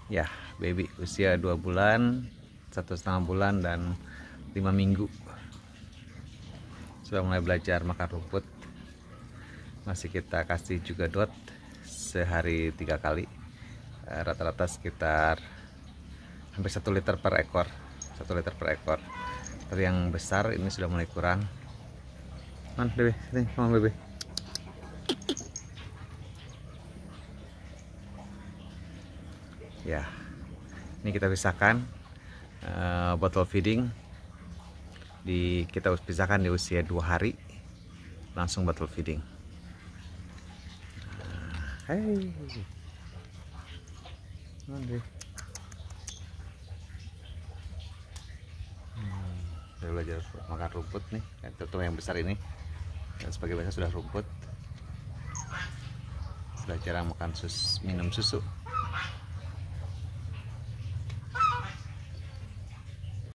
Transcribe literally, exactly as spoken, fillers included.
Ya, baby usia dua bulan, satu setengah bulan dan lima minggu. Sudah mulai belajar makan rumput. Masih kita kasih juga dot sehari tiga kali. Rata-rata sekitar hampir satu liter per ekor, satu liter per ekor. Tapi yang besar ini sudah mulai kurang. Man, bebe, sini, come on, bebe. Ya, ini kita pisahkan uh, bottle feeding. Di kita pisahkan di usia dua hari, langsung bottle feeding. Uh, hey, hmm, udah belajar makan rumput nih. Terutama yang besar ini, dan sebagai biasa sudah rumput. Sudah jarang makan sus, minum susu.